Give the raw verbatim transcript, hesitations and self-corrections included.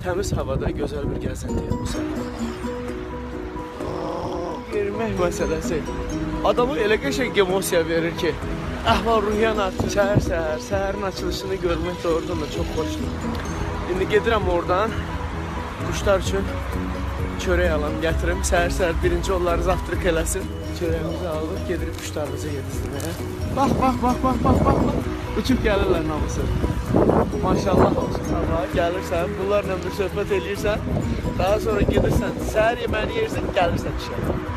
təmiz havada gözəl bir gəzinti bu səfər. Yerimək məsələsi adamı elə qəşəng emosiya verir ki, əhval-ruhiyyən artır. Səhər-səhər, səhərin açılışını görmək doğrudan da çox xoşdur. İndi gedirəm oradan quşlar üçün çörək alam, gətirim. Səhər-səhər birinci onları zavtırıq eləsin. Çörəyimizi alıb, gedirik quşlarımızı yedizdirməyə. Bax, bax, bax, bax, bax, bax. Uçub gəlirlər namusu. Maşallah olsun. Amma gəlirsən, bunlarla bir söhbət eləyirsən, daha sonra gedirsən, səhər yeməni yersən, gəlirsən işə.